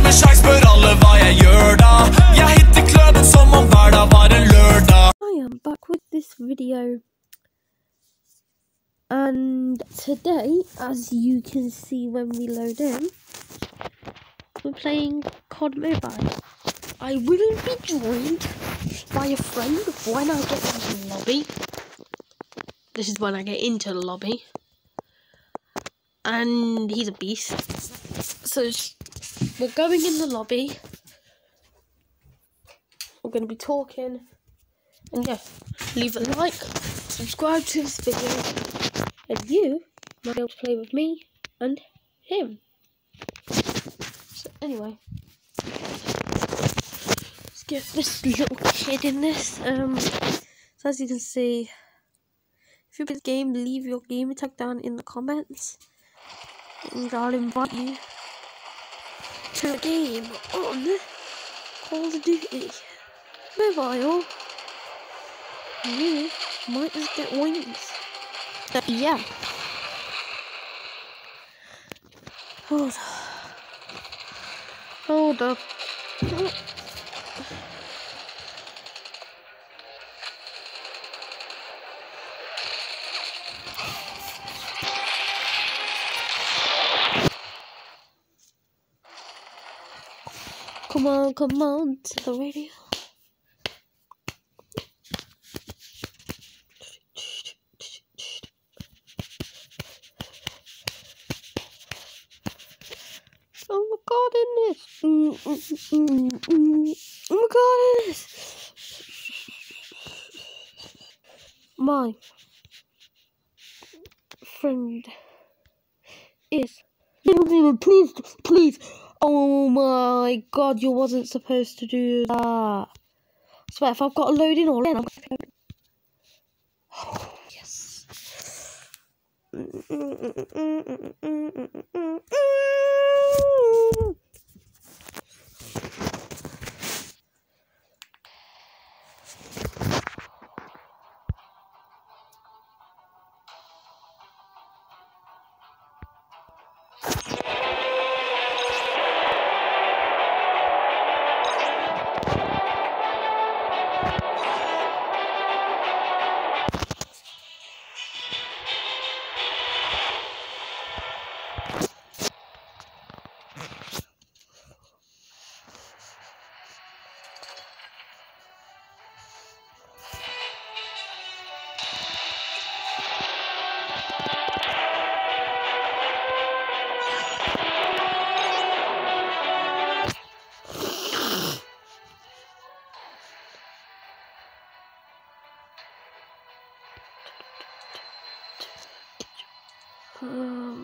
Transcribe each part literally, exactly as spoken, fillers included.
med sjans, spør alle hva jeg gjør da. Jeg hitter kløben som om hver dag var en lørdag. I am back with this video, and today, as you can see when we load in, we're playing C O D Mobile. I will be joined by a friend when I get into the lobby. This is when I get into the lobby. And he's a beast. So we're going in the lobby. We're going to be talking. And yeah, leave a like, subscribe to this video. And you might be able to play with me and him. So anyway. Let's get this little kid in this. Um, so as you can see, if you play the game, leave your gamer tag down in the comments. And I'll invite you to a game on Call of Duty Mobile. You might just get wings. Uh, yeah. Hold up. Hold up. Come on, come on to the radio. Oh my god, in this. Mm, mm, mm, mm. Oh my god, in this. My friend is. Please, please. Oh my god, you wasn't supposed to do that. I swear, if I've got a load in all in, I'm going to. Oh, yes. Um,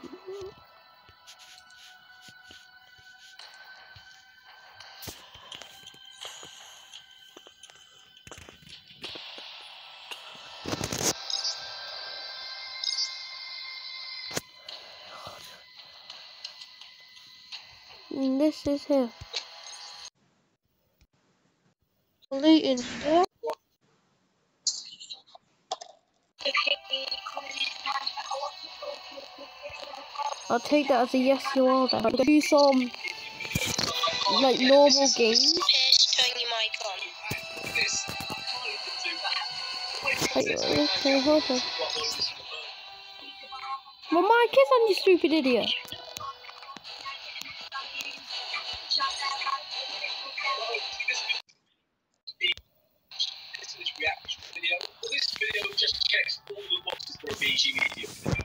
this is here. Loot in here. I'll take that as a yes, you are there. Do some like normal games. Okay, hold on. My mic is on, you stupid idiot. This video just checks all the boxes for a B G Media video.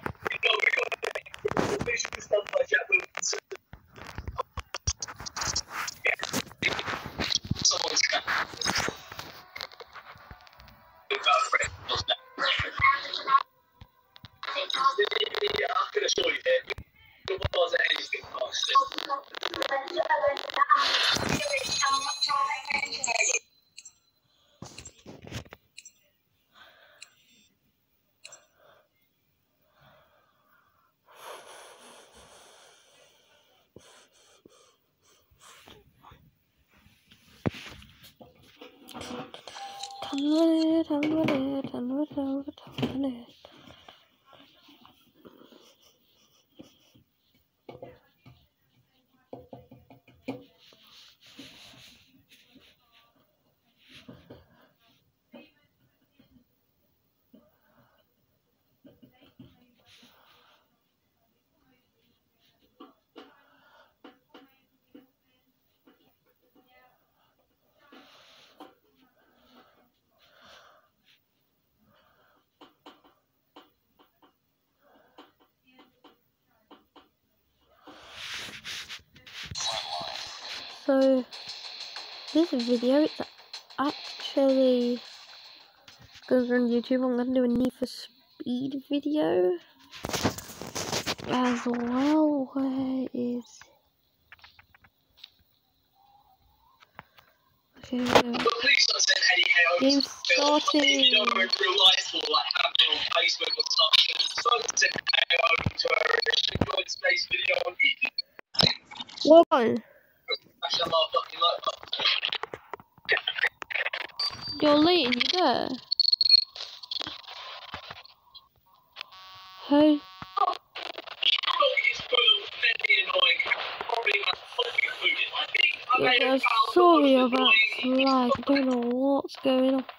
So this video, it's actually goes on YouTube. I'm gonna do a Need for Speed video as well. Where is okay? The police don't send any hate Game over starting. If you know her in real life or like have her on Facebook or something, don't send hate over to her. If she enjoyed today's video on YouTube, What on? smash that motherfucking like button. You're late, you there? Hey. It's full of very annoying, probably has probably included. I think I Yeah, made a guys, foul sorry that was about annoying. lag. I don't know what's going on.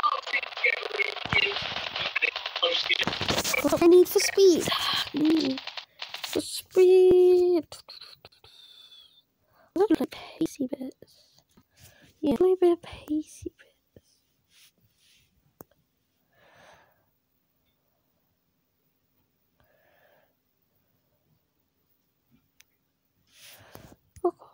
What I need for speed. Need for speed. I'm gonna play pacey bits. Yeah, play a bit of pacey bits. Oh god.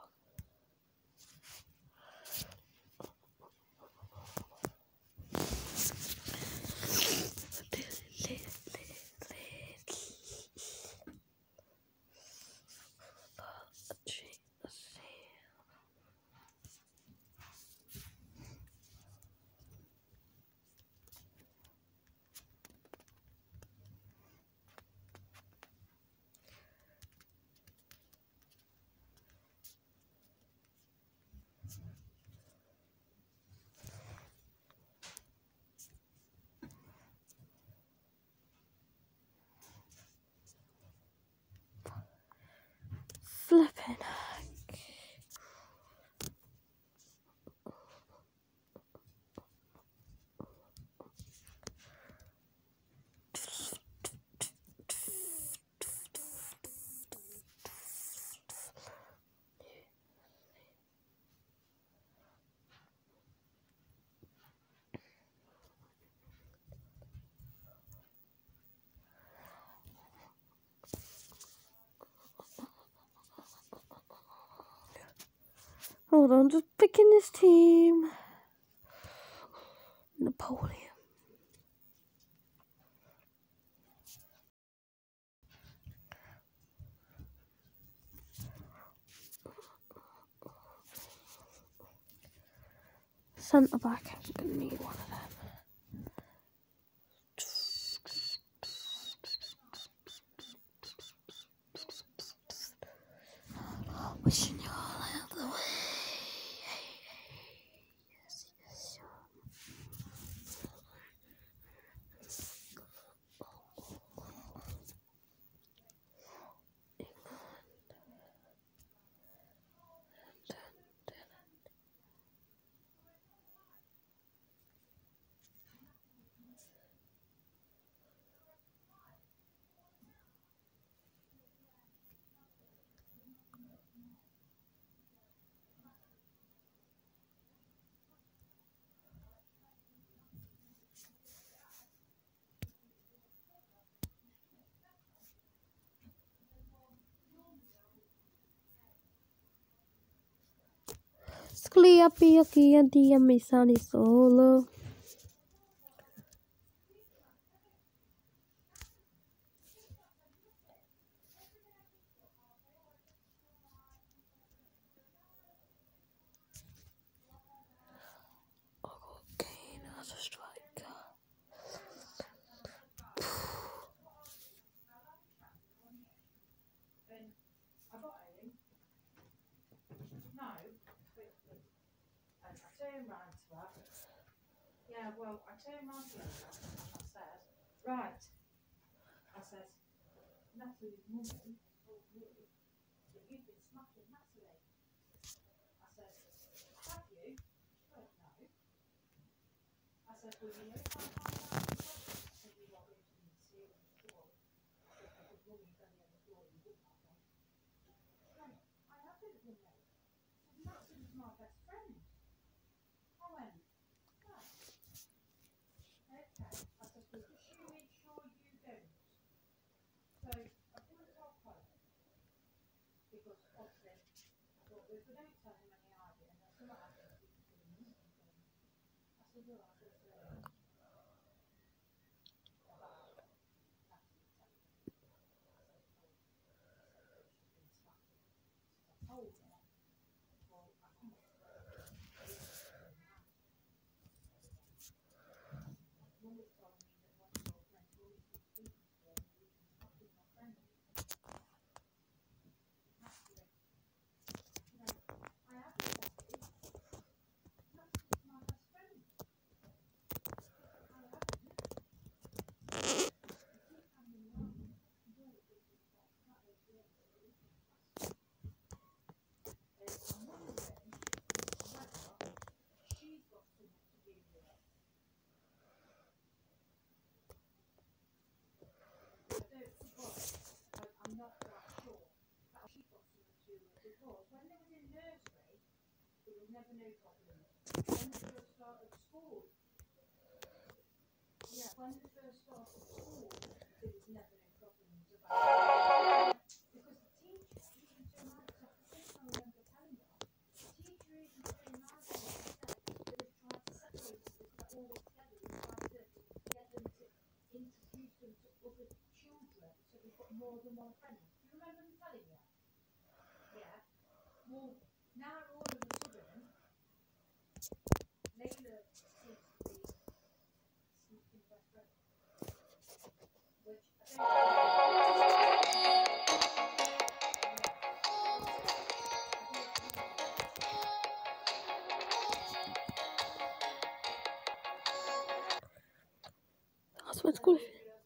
Flipping heck. Hold on, just picking this team. Napoleon. Centre back, I'm gonna need one of them. Wishing you all out of the way. Yes, yes. Scliapi aquí anti misani solo. Okay, now as a striker. I turned round to her. Yeah, well, I turned round to her and I said, right. I said, Natalie's mummy told me that you've been smacking Natalie. said, well, you know, if I find out the question, I said, you're not going to be serious at all. I said, because mummy's only on the floor, you wouldn't have one. No, I have been at mummy. I said, Maxie was my best friend. I went, right. Okay. I said, well, just you make sure you don't. So I put it off her. Because obviously, I thought, well, if I don't tell him any idea, and that's not happening, he can do me something. I said, well, I said, uh, about Maxie telling me. I said, oh, I said, oh, she's been smacking. I told her, well, I come up to her. Mummy's told me that one of your friends, Mummy's been speaking to her, and you've been smacking my friend. Actually, you know, I haven't said it. Maxie's my best friend. I haven't. You keep hanging around. You don't think it's that. That is the end of it. There's another way, whether she's got something to do with it. I don't, because I, I'm not quite sure that she's got something to do with it, because when they was in nursery, there was never no problems. When they first started school, yeah, when they first started school, there was never no problems about it. Because the teacher, even so nice, I think I remember telling her, the teacher even so nice to her said they was trying to separate them because they're always together, they was trying to get them to introduce them to other children so they've got more than one friend. Do you remember me telling you? Yeah. Well, now all of a sudden, Layla seems to be sneaking best friend. Which I don't That's what's cool.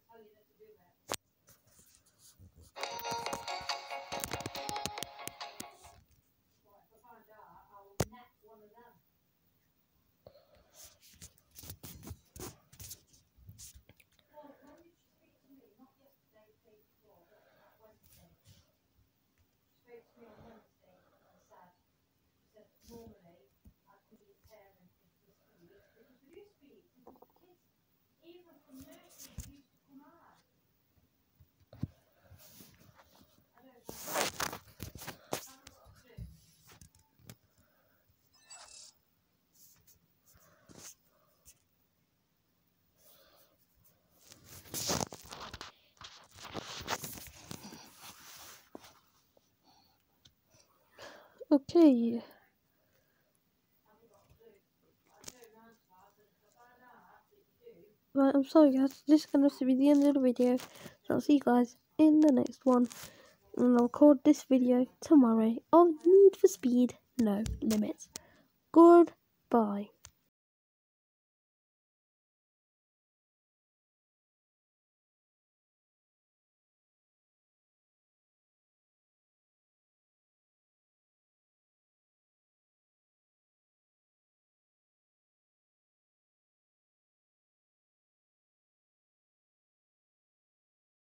normally I could be a parent if this week, because we used to be, because the kids, even from nursery, used to come out. I don't know. I haven't got a clue. Okay. Right, I'm sorry guys, this is going to be the end of the video, so I'll see you guys in the next one, and I'll record this video tomorrow of Need for Speed No Limits. Goodbye.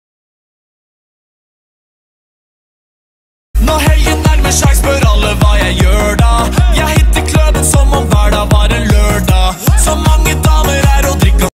Når helgen nærmer seg, spør alle hva jeg